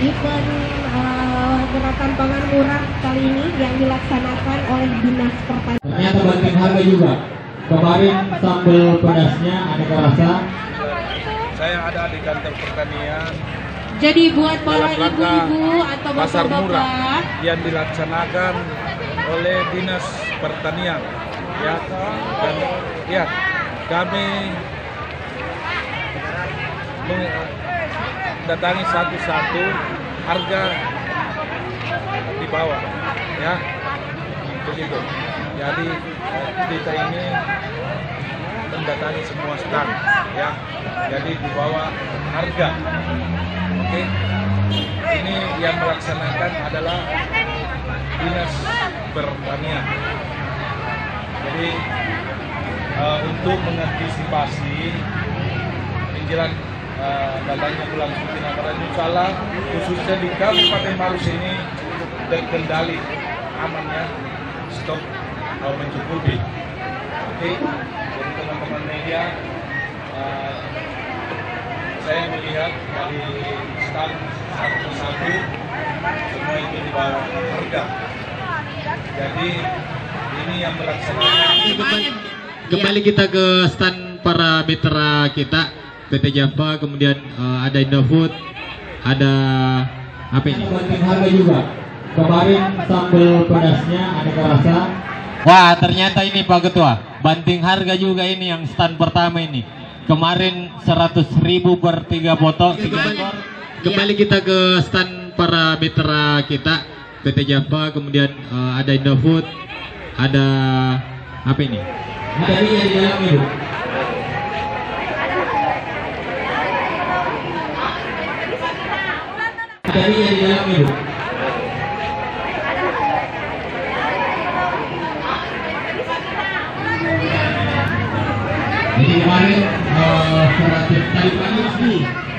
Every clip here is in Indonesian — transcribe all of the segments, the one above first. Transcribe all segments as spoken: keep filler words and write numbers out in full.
event uh, gerakan pangan murah kali ini yang dilaksanakan oleh Dinas Pertanian. Ternyata banting harga juga. Kemarin sambal pedasnya aneka rasa. Saya ada di kantor pertanian. Jadi buat para ibu-ibu atau pasar bapak-bapak murah yang dilaksanakan oleh Dinas Pertanian, ya, dan ya kami mendatangi satu-satu harga di bawah, ya, begitu. Jadi kita ini mendatangi semua stand, ya, jadi di bawah harga. Oke, ini yang melaksanakan adalah Dinas Pertanian. Jadi uh, untuk mengantisipasi menjelang uh, datangnya bulan suci Ramadan, insyaallah khususnya di Kabupaten Maros ini terkendali amannya, stok uh, mencukupi. Oke, jadi teman-teman media, uh, saya melihat dari stand satu-satu semua itu di bawah harga. Jadi ini yang melaksanakan. Kembali, kembali kita ke stand para mitra kita, P T Java, kemudian uh, ada Indofood, ada apa ini? Banting harga juga. Kemarin sambal pedasnya aneka rasa. Wah, ternyata ini Pak Ketua, banting harga juga ini yang stand pertama ini. Kemarin seratus ribu per tiga foto. Kembali, kembali kita ke stand para mitra kita, P T Java, kemudian uh, ada Indofood, ada apa ini? Ada ini yang di dalam itu. Ada ini yang di dalam itu. Jadi kemarin uh, seratus tadi pagi sih.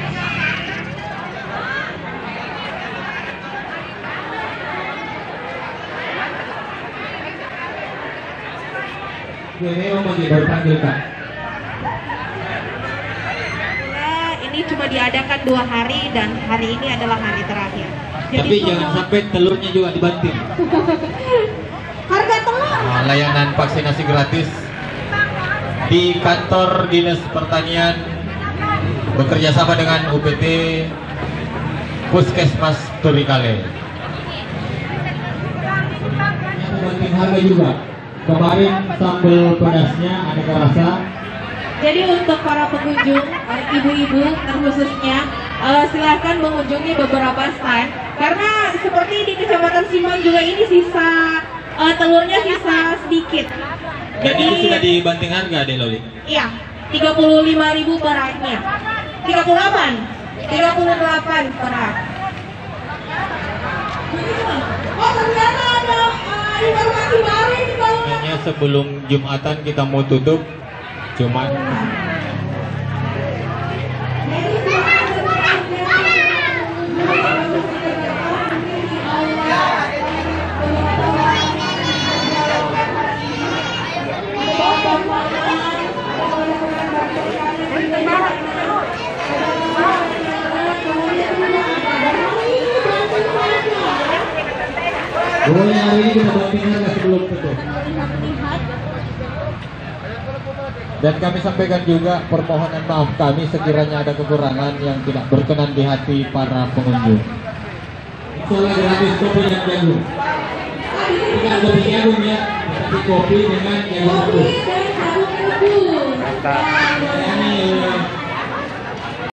Ini masih baru panggil Kak. Ini cuma diadakan dua hari dan hari ini adalah hari terakhir. Jadi tapi semua... jangan sampai telurnya juga dibanting. Harga telur. Nah, layanan vaksinasi gratis di kantor Dinas Pertanian bekerja sama dengan U P T Puskesmas Turikale. Banting harga juga. Kemarin sambal pedasnya aneka rasa. Jadi untuk para pengunjung, ibu-ibu terkhususnya, uh, silahkan mengunjungi beberapa stand. Karena seperti di Kecamatan Simbang juga ini sisa uh, telurnya sisa sedikit. Dan itu sudah dibanting harga deh Loli? Iya, tiga puluh lima ribu peraknya. tiga puluh delapan. tiga puluh delapan perak. Oh, ternyata ada uh, informasi baru ini Bang. Hanya sebelum Jumatan kita mau tutup, cuman boleh hari ini kita banting harga sebelum tutup. Dan kami sampaikan juga permohonan maaf kami sekiranya ada kekurangan yang tidak berkenan di hati para pengunjung. Soalnya gratis kopi dan jagung. Bukan kopi jagung ya, tapi kopi dengan jagung rebus.